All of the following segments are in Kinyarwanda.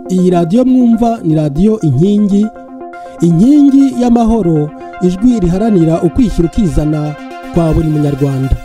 Iyi radio mwumva ni radio Inkingi, inkingi y'amahoro, ijwi riharanira ukwishyira ukizana kwa buri munyarwanda.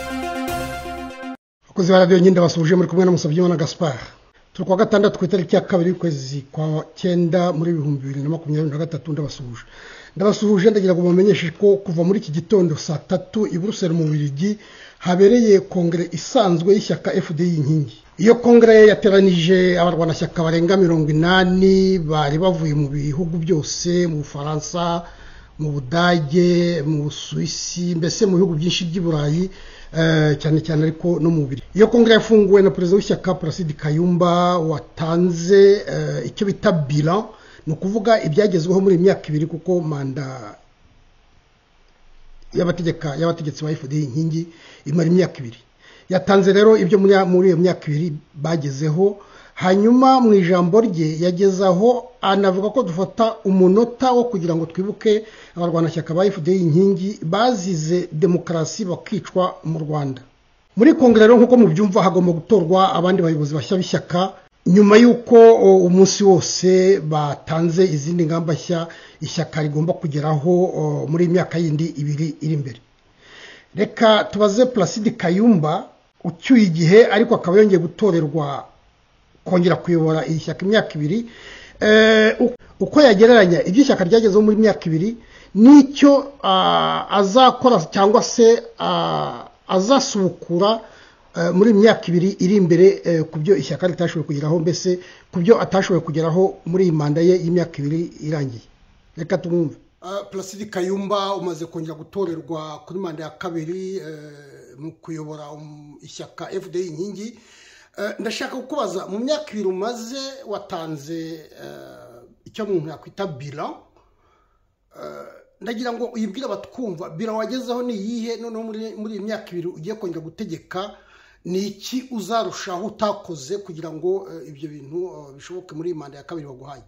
Abakozi ba radio Inkingi ndabasubije muri kumwe na Musabyimana Gaspard. Turi kwa gatandatu ku itariki ya 2 kwezi kwa 9 muri 2023 ndabasuhuje ndagira ngo mumenyeshe ko kuva muri iki gitondo saa 3 i Brussels mu Bubiligi habereye kongere isanzwe y'ishyaka FDU-Inkingi. Iyo kongere yateranije abarwanashyaka barenga 80 bari bavuye mu bihugu byose, mu Faransa, mu Budage, mu Busuwisi, mbese mu bihugu byinshi by'i Burayi, cyane cyane ariko no mu Bubiligi. Iyo kongere yafunguwe na perezida w'ishyaka Placide Kayumba watanze icyo bita bilan, no kuvuga ibyagezweho muri imyaka 2 kuko manda y'abategetsi ba FDU-Inkingi imara imyaka 2. Yatanze rero ibyo muri iyo myaka 2 bagezeho. Hanyuma mu ijambo rye yagezeho anavuga ko dufata umunota wo kugira ngo twibuke abarwanashyaka ba FDU-Inkingi bazize demokarasi bakicwa mu Rwanda. Muri kongere rero nkuko mubyumva hagomba gutorwa abandi bayobozi bashya b'ishyaka nyuma yuko umunsi wose batanze izindi ngamba nshya ishyaka rigomba kugeraho muri imyaka yindi 2 iri imbere. Reka tubaze Placide Kayumba ucyuye igihe ariko akaba yongeye gutorerwa kongera kuyobora ishyaka imyaka 2, uko yagereranya ibyo ishyaka ryagezeho muri imyaka 2 nicyo azakora cyangwa se azasubukura muri imyaka 2 iri imbere kubyo ishyaka ritashoboye kugeraho, mbese kubyo atashoboye kugeraho muri imanda ye y'imyaka 2 irangiye. Reka tumwumve. Placide Kayumba umaze kongera gutorerwa kuri manda ya 2 mu kuyobora ishyaka FDU-Inkingi. Ndashaka kukubaza mu myaka 2 umaze watanze icyo umuntu yakwita bilan. Ndagira ngo uyibwire abatwumva bilan wagezeho ni yihe, noneho muri imyaka 2 ugiye kongera gutegeka ni iki uzarushaho utakoze kugira ngo ibyo bintu bishoboke muri manda ya 2 waguhaye.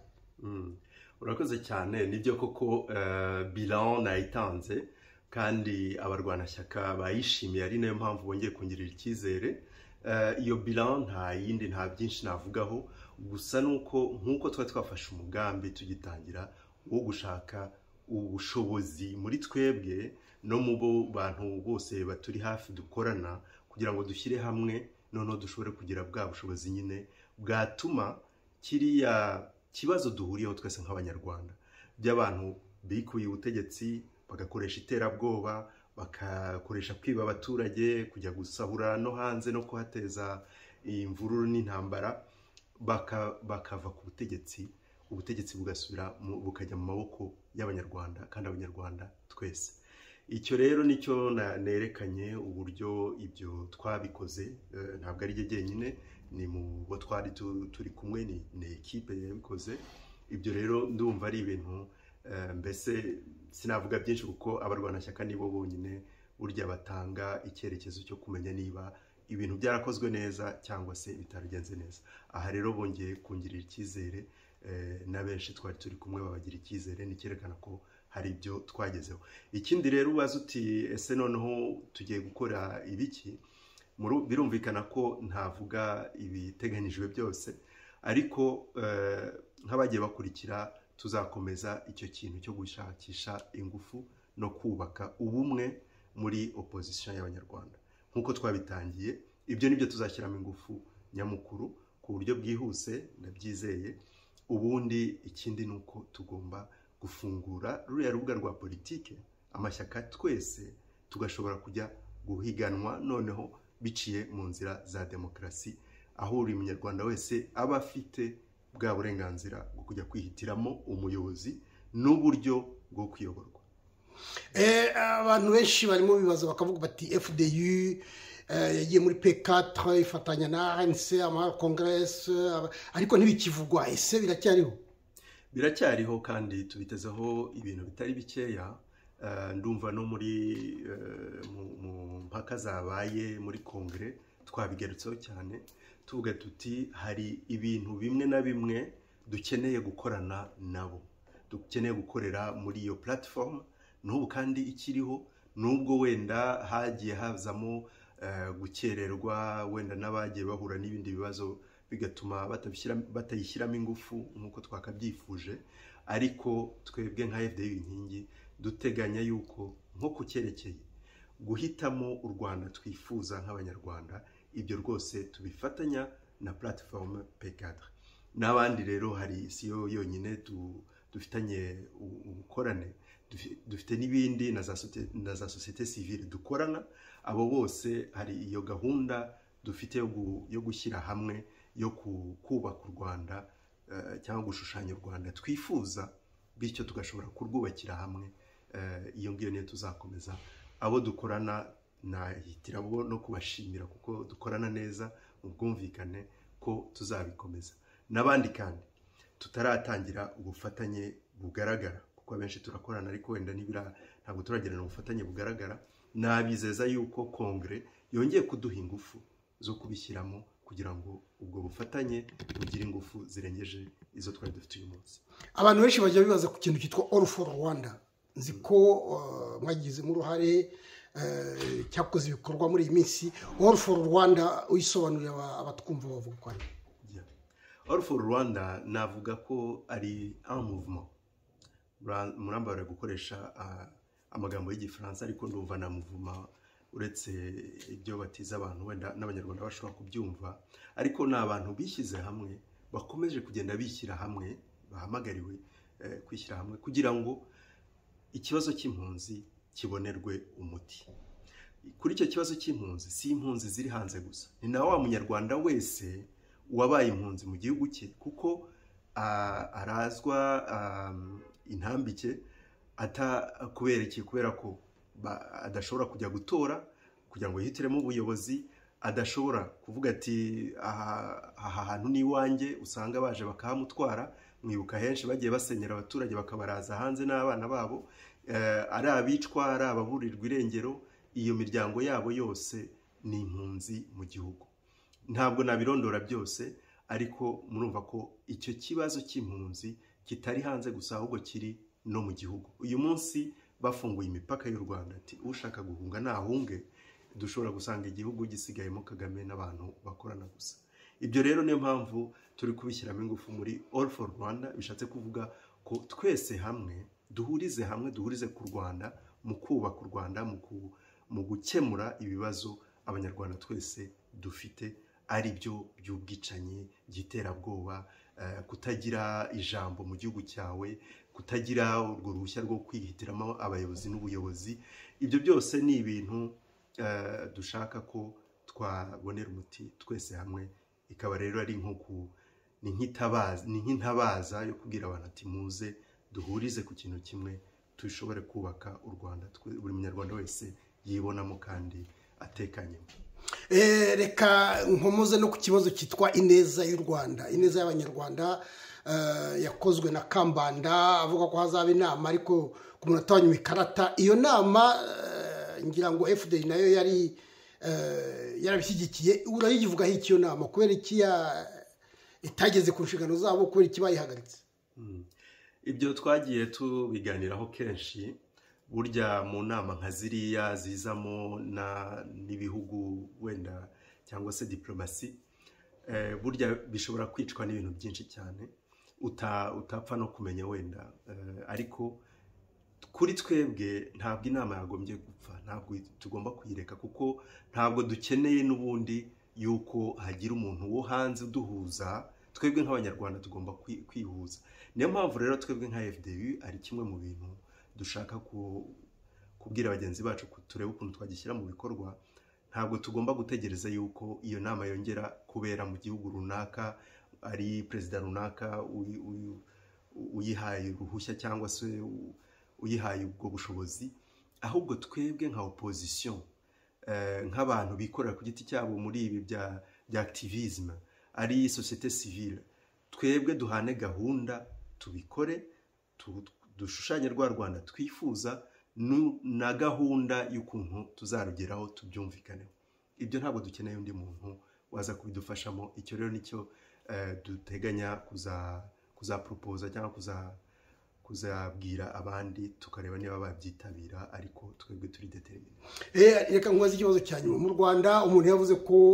Urakoze cyane. Nibyo koko bilan nayitanze kandi abarwanashyaka bayishimiye, ari nayo mpamvu bongeye kongirira icyizere. Iyo bilan nta yindi nta byinshi navugaho, gusa nuko nkuko twafashe umugambi tugitangira wo gushaka ubushobozi muri twebwe no mu bantu bose baturi hafi dukorana kugira ngo dushyire hamwe noneho dushobore kugira bwa bushobozi nyine bwatuma kiriya kibazo duhuriyeho twese nk'abanyarwanda by'abantu bikuye ubutegetsi bagakoresha iterabwoba, bakakoresha kwiba abaturage, kujya gusahura no hanze no kuhateza imvururu n'intambara, bakava ku ubutegetsi bugasubira bukajya mu maboko y'abanyarwanda kandi abanyarwanda twese. Icyo rero nicyo nerekanye uburyo ibyo twabikoze, ntabwo ari jyenyine, ni mu bo twari turi kumwe, ni equipe yabikoze. Ibyo rero ndumva ari ibintu mbese sinavuga byinshi kuko abarwanashyaka nibo bonyine burya batanga icyerekezo cyo kumenya niba ibintu byarakozwe neza cyangwa se bitaragenze neza. Aha rero bongeye kungirira icyizere, na benshi twari turi kumwe babagira icyizere, nicyerekana ko hari ibyo twagezeho. Ikindi rero ubaza uti ese noneho tugiye gukora ibiki, birumvikana ko ntavuga ibiteganyijwe byose, ariko nk'abagiye bakurikira tuzakomeza icyo kintu cyo gushakisha ingufu no kubaka ubumwe muri opposition y'abanyarwanda nkuko twabitangiye. Ibyo nibyo tuzashyiramo ingufu nyamukuru ku buryo bwihuse, ndabyizeye. Ubundi ikindi nuko tugomba gufungura ruriya rubuga rwa politike, amashyaka twese tugashobora kujya guhiganwa noneho biciye mu nzira za demokarasi, aho buri munyarwanda wese aba afite bwa burenganzira bwo kujya kwihitiramo umuyobozi n'uburyo bwo kuyoborwa. Abantu benshi barimo bibaza bakavuga bati FDU yagiye muri P4 ifatanya na ANC ama Congress, ariko ntibikivugwa. Ese biracyariho? Biracyariho kandi tubitezeho ibintu bitari bikeya. Ndumva no muri mu mpaka zabaye muri kongere twabigerutseho cyane, tuvuga tuti hari ibintu bimwe na bimwe dukeneye gukorana nabo, dukeneye gukorera muri iyo platform. N'ubu kandi ikiriho, nubwo wenda hagiye hazamo gukererwa, wenda n'abagiye bahura n'ibindi bibazo bigatuma batayishyiramo ingufu nk'uko twakabyifuje, ariko twebwe nka FDU-Inkingi duteganya yuko nko ku cyerekeye guhitamo u Rwanda twifuza nk'abanyarwanda, ibyo rwose tubifatanya na platform P4. N'abandi rero hari si yo yonyine dufitanye ubukorane, dufite n'ibindi na za societe civile dukorana. Abo bose hari iyo gahunda dufite yo gushyira hamwe yo kubaka u Rwanda cyangwa gushushanya u Rwanda twifuza, bityo tugashobora kurwubakira hamwe. Iyo ngiyo niyo tuzakomeza. Abo dukorana nahitira bo no kubashimira kuko dukorana neza mu bwumvikane ko tuzabikomeza. N'abandi kandi tutaratangira ubufatanye bugaragara kuko abenshi turakorana ariko wenda ntabwo turagirana ubufatanye bugaragara. Nabizeza yuko kongre yongeye kuduha ingufu zo kubishyiramo kugira ngo ubwo bufatanye bugire ingufu zirengeje izo twari dufite uyu munsi. Abantu benshi bajya bibaza ku kintu cyitwa All for Rwanda. Nzi ko mwagize mu ruhare cyakoze ibikorwa muri iyi minsi. All for Rwanda uyisobanurira abatwumva bavuga ko ari All for Rwanda. Navuga ko ari un mouvement. Murambara gukoresha amagambo y'Igifaransa ariko ndumva na mouvement uretse ibyo batiza abantu wenda n'abanyarwanda bashobora kubyumva, ariko n'abantu bishyize hamwe bakomeje kugenda bishyira hamwe, bahamagariwe kwishyira hamwe kugira ngo ikibazo cy'impunzi kibonerwe umuti. Kuri icyo kibazo cy'impunzi, si impunzi ziri hanze gusa, ni na wa munyarwanda wese wabaye impunzi mu gihugu cye, kuko arazwa intambike kubera ko adashobora kujya gutora kugira ngo yihitiremo ubuyobozi, adashobora kuvuga ati aha hantu ni iwanjye, usanga baje bakahamutwara. Mwibuka henshi bagiye basenyera abaturage bakabaraza hanze n'abana babo, ari abicwa, ari ababurirwa irengero. Iyo miryango yabo yose ni impunzi mu gihugu. Ntabwo nabirondora byose, ariko murumva ko icyo kibazo cy'impunzi kitari hanze gusa ahubwo kiri no mu gihugu. Uyu munsi bafunguye imipaka y'u Rwanda, ati ushaka guhunga nahunge. Dushobora gusanga igihugu gisigayemo Kagame n'abantu bakorana gusa. Ibyo rero niyo mpamvu turi kubishyiramo ingufu muri All for Rwanda. Bishatse kuvuga ko twese hamwe duhurize ku Rwanda, mu kubaka u Rwanda, mu gukemura ibibazo abanyarwanda twese dufite, ari byo by'ubwicanyi, by'iterabwoba, kutagira ijambo mu gihugu cyawe, kutagira urwo ruhushya rwo kwihitiramo abayobozi n'ubuyobozi. Ibyo byose ni ibintu dushaka ko twabonera umuti twese hamwe. Ikaba rero ari nk'intabaza yo kubwira abantu ati muze duhurize ku kintu kimwe, dushobore kubaka u Rwanda buri munyarwanda wese yibonamo kandi atekanyemo. Reka nkomoze no ku kibazo cyitwa ineza y'u Rwanda, ineza y'abanyarwanda yakozwe na Kambanda avuga ko hazaba inama ariko ku munota wa nyuma ikarata. Iyo nama ngira ngo FDU nayo yarabishyigikiye. Urayivugaho icyo nama kubera iki itageze ku nshingano zabo, kubera iki bayihagaritse? Ibyo twagiye tubiganiraho kenshi. Burya mu nama nka ziriya zizamo n'ibihugu wenda cyangwa se diplomasi, burya bishobora kwicwa n'ibintu byinshi cyane utapfa no kumenya wenda. Ariko kuri twebwe ntabwo inama yagombye gupfa, ntabwo tugomba kuyireka, kuko ntabwo dukeneye n'ubundi yuko hagira umuntu wo hanze uduhuza. Twebwe nk'abanyarwanda tugomba kwihuza. Niyo mpamvu rero twebwe nka FDU ari kimwe mu bintu dushaka kubwira bagenzi bacu turebe ukuntu twagishyira mu bikorwa. Ntabwo tugomba gutegereza yuko iyo nama yongera kubera mu gihugu runaka, ari perezida runaka uyihaye uruhushya cyangwa se uyihaye ubwo bushobozi. Ahubwo twebwe nka opposition, nk'abantu bikorera ku giti cyabo muri ibi bya activisme, ari societe civile, twebwe duhane gahunda, tubikore, dushushanye rwa Rwanda twifuza na gahunda y'ukuntu tuzarugeraho, tubyumvikaneho. Ibyo ntabwo dukeneye undi muntu waza kubidufashamo. Icyo rero nicyo duteganya kuzapropoza cyangwa kuzabwira abandi, tukareba niba babyitabira, ariko twebwe turi determine. Reka nkubaze ikibazo cya nyuma. Mu Rwanda umuntu yavuze ko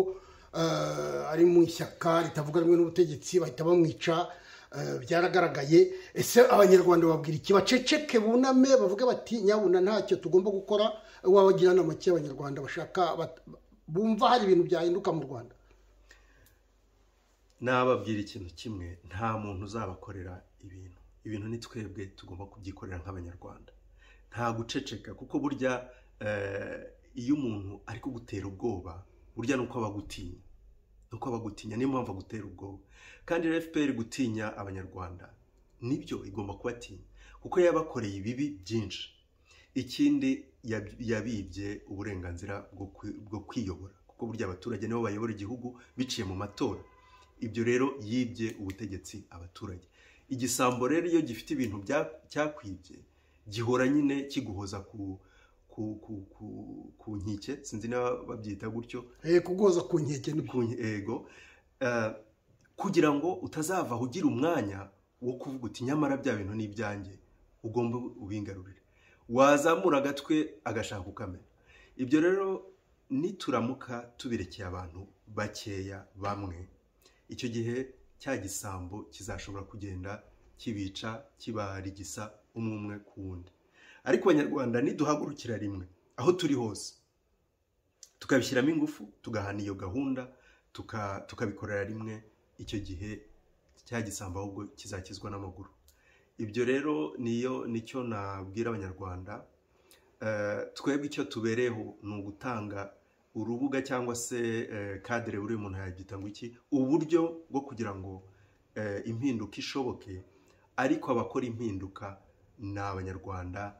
ari mu ishyaka ritavuga rumwe n'ubutegetsi bahita bamwica byaragaragaye. ese abanyarwanda babwira iki? Baceceke buname bavuga bati nyabuna ntacyo tugomba gukora? Wabagira inama ki abanyarwanda bashaka bumva hari ibintu byahinduka mu Rwanda? Nababwira ikintu kimwe, nta muntu uzabakorera ibintu ni twebwe tugomba kubyikorera nk'abanyarwanda, nta guceceka. Kuko burya iyo umuntu ari kugutera ubwoba, burya nuko abagutinya, niyo mpamvu agutera ubwoba. Kandi FPR gutinya abanyarwanda nibyo igomba kubatinya, kuko yabakoreye ibibi byinshi. Ikindi yabibye uburenganzira bwo kwiyobora, kuko burya abaturage nibo bayobora igihugu biciye mu matora. Ibyo rero yibye ubutegetsi abaturage. Igisambo rero iyo gifite ibintu cyakwibye, gihora nyine kiguhoza ku nkike, sinzi niba babyita gutyo, kuguhoza ku nkeke ego, kugira ngo utazavaho ugira umwanya wo kuvuga uti nyamara bya bintu ni ibyanjye, ugomba ubingarurire. Wazamura agatwe agashaka ukamenya. Ibyo rero nituramuka tubirekeye abantu bakeya bamwe, icyo gihe cya gisambo kizashobora kugenda kibica, kibarigisa umwe ku wundi. Ariko abanyarwanda niduhagurukira rimwe aho turi hose, tukabishyiramo ingufu, tugahana iyo gahunda, tukabikorera rimwe, icyo gihe cya gisambo ahubwo kizakizwa n'amaguru. Ibyo rero nicyo nabwira abanyarwanda. Twebwe icyo tubereho ni ugutanga urubuga cyangwa se kadere, buri muntu yabyita ngo iki, uburyo bwo kugira ngo impinduka ishoboke. Ariko abakora impinduka ni abanyarwanda,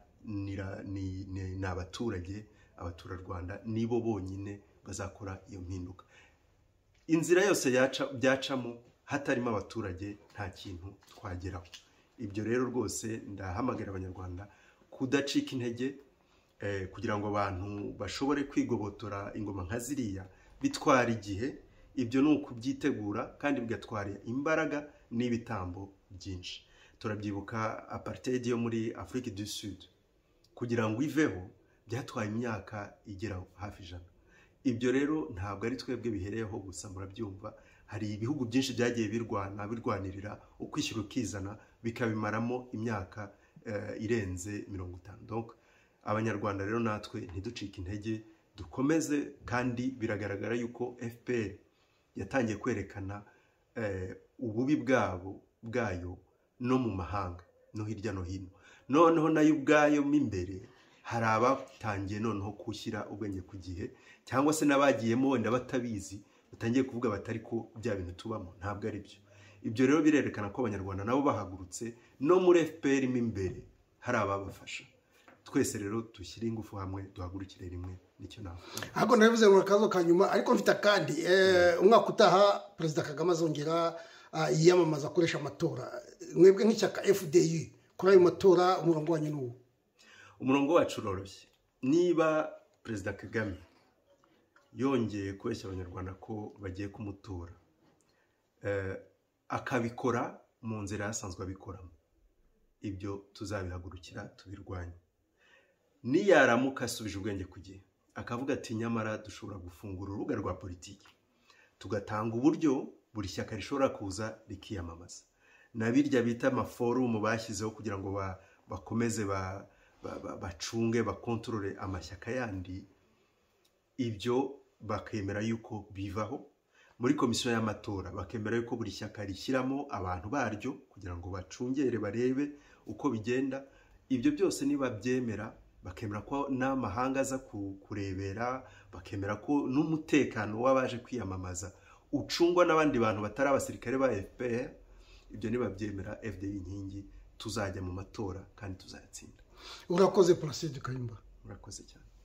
ni abaturage, abaturarwanda nibo bonyine bazakora iyo mpinduka. Inzira yose byacamo hatarimo abaturage nta kintu twageraho. Ibyo rero rwose ndahamagara abanyarwanda kudacika intege, kugira ngo abantu bashobore kwigobotora ingoma nka ziriya bitwara igihe. Ibyo ni ukubyitegura kandi bigatwara imbaraga n'ibitambo byinshi. Turabyibuka apartheid yo muri Afrique du Sud, kugira ngo iveho byatwaye imyaka igera hafi 100. Ibyo rero ntabwo ari twebwe bihereyeho gusa, murabyumva. Hari ibihugu byinshi byagiye birwanirira ukwishyira ukizana, bikabimaramo imyaka irenze 50. Donc abanyarwanda rero natwe ntiducike intege, dukomeze. Kandi biragaragara yuko FPR yatangiye kwerekana ububi bwayo no mu mahanga no hirya no hino. Noneho nayo ubwayo imbere hari abatangiye noneho kushyira ubwenge ku gihe, cyangwa se n'abagiyemo wenda batabizi, batangiye kuvuga batari ko bya bintu tubamo ntabwo ari byo. Ibyo rero birerekana ko abanyarwanda nabo bahagurutse, no muri FPR imbere hari ababafasha. Twese rero dushyire ingufu hamwe, duhagurukire rimwe, nicyo navuga. Ahubwo nabivuze mu kazo kanyuma, ariko mfite kandi umwaka utaha Perezida Kagame azongera yiyamamaza akoresha amatora. Mwebwe nk'ishyaka FDU kuri ayo matora umurongo wanyu n'uwo? Umurongo wacu uroroshye. Niba Perezida Kagame yongeye kubeshya abanyarwanda ko bagiye kumutora, akabikora mu nzira yasanzwe abikoramo, ibyo tuzabihagurukira tubirwanye. Niyaramuka asubije ubwenge ku gihe, akavuga ati nyamara dushobora gufungura urubuga rwa politiki, tugatanga uburyo buri shyaka rishobora kuza rikiyamamaza, na birya bita amaforumu bashyizeho kugira ngo bakomeze bacunge bakontorore amashyaka yandi. Ibyo bakemera yuko bivaho muri komisiyo y'amatora, bakemera yuko buri shyaka rishyiramo abantu baryo kugira ngo bacungere barebe uko bigenda. Ibyo byose niba byemera, bakemera ko n'amahanga aza kurebera, bakemera ko n'umutekano w'abaje kwiyamamaza ucungwa n'abandi bantu batari abasirikare ba FPR. Ibyo niba byemera FDU-Inkingi tuzajya mu matora kandi tuzayatsinda. Urakoze Placide Kayumba. Urakoze cyane.